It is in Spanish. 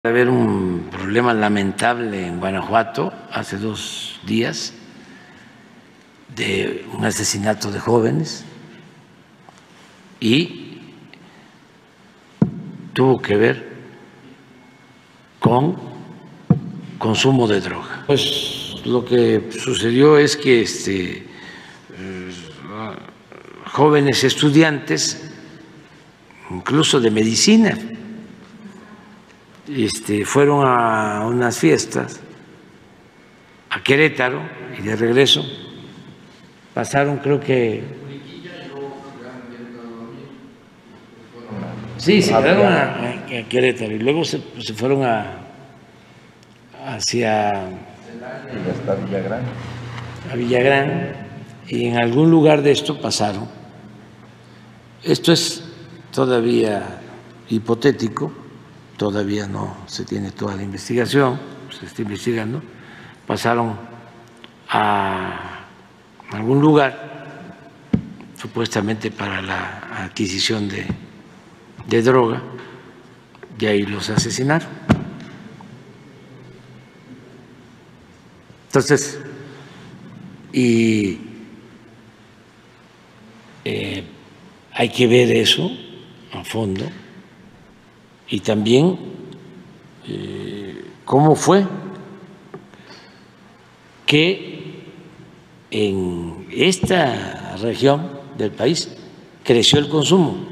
Haber un problema lamentable en Guanajuato hace 2 días de un asesinato de jóvenes y tuvo que ver con consumo de droga. Pues lo que sucedió es que jóvenes estudiantes, incluso de medicina, fueron a unas fiestas a Querétaro y de regreso pasaron, creo que sí, se quedaron a Querétaro y luego se fueron hacia Villagrán y en algún lugar de esto pasaron. Esto es todavía hipotético. Todavía no se tiene toda la investigación, se está investigando. Pasaron a algún lugar, supuestamente para la adquisición de droga, y ahí los asesinaron. Entonces, hay que ver eso a fondo. Y también cómo fue que en esta región del país creció el consumo.